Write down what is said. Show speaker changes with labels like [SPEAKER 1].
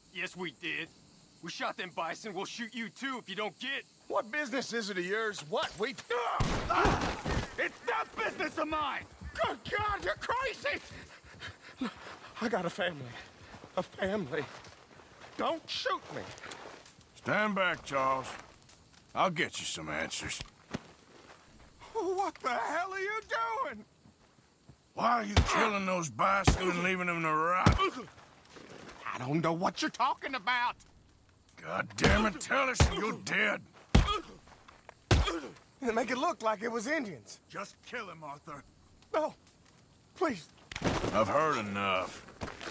[SPEAKER 1] Yes, we did. We shot them bison. We'll shoot you too if you don't get.
[SPEAKER 2] What business is it of yours? What? We...
[SPEAKER 1] It's not business of mine!
[SPEAKER 2] Good God, you're crazy! I got a family. A family. Don't shoot me.
[SPEAKER 3] Stand back, Charles. I'll get you some answers.
[SPEAKER 2] What the hell are you doing?
[SPEAKER 3] Why are you killing those bison and leaving them to rot?
[SPEAKER 2] I don't know what you're talking about.
[SPEAKER 3] God damn it, tell us you're dead.
[SPEAKER 2] They make it look like it was Indians.
[SPEAKER 1] Just kill him, Arthur.
[SPEAKER 2] No. Please.
[SPEAKER 3] I've heard enough.